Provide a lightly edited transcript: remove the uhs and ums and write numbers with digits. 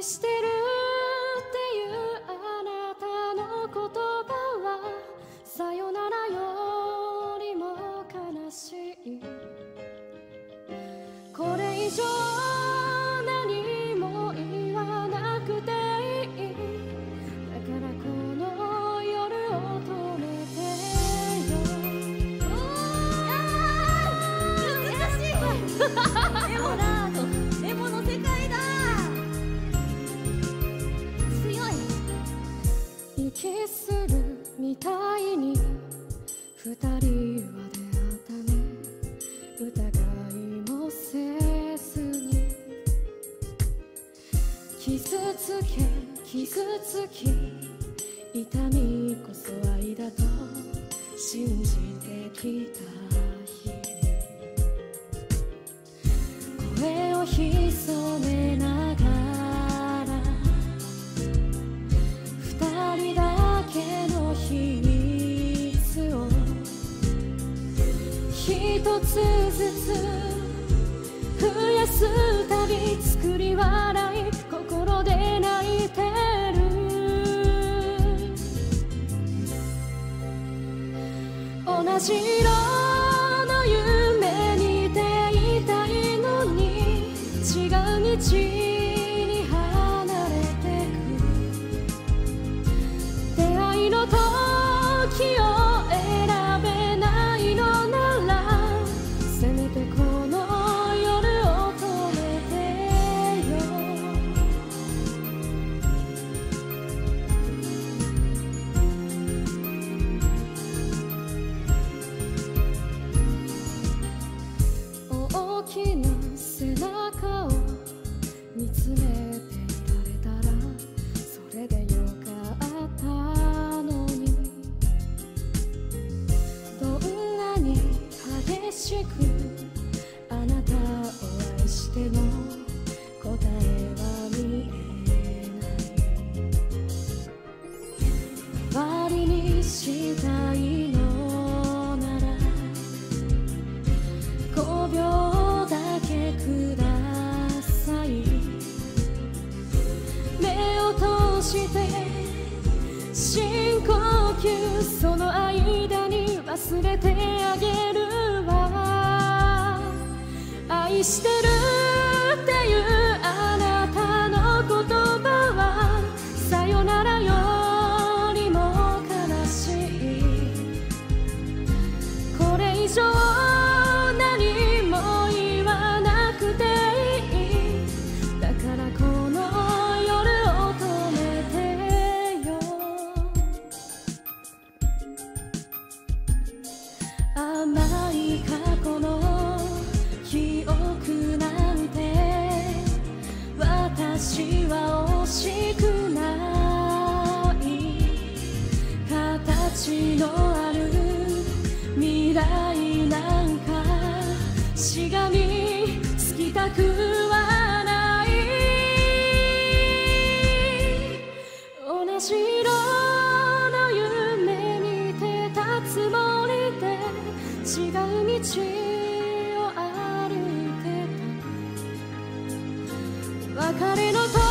してるっていうあなたの言葉はさよならよりも悲しい。これ以上何も言わなくていい。だからこの夜を止めてよ。難しい。エモだ。エモの世界だ。強い。息するみたいに二人は出会ったね。疑いもせずに傷つき痛みこそ愛だと信じてきた日々、声を潜めながら二人だけの秘密を一つずつ増やすたび作り笑い心で泣いてる。同じ色の夢見ていたいのに違う道に離れてく。出会いの時を選べないのならせめてこの夜を止めてよ。大きな背中を見つめていられたらそれでよかったのに。どんなに激しくあなたを愛しても答えは見えない。代わりにしたいのなら5秒だけください。目を閉じて深呼吸、その間に忘れてあげるわ。愛してるっていうあなたの言葉はさよならよりも悲しい。これ以上何も言わなくていい。だからこの夜を止めてよ。甘い過去の記憶なんて私は惜しくない。形のある未来なんかしがみつきたくはない。同じ色の夢見てたつもりで違う道を歩いてた。別れの時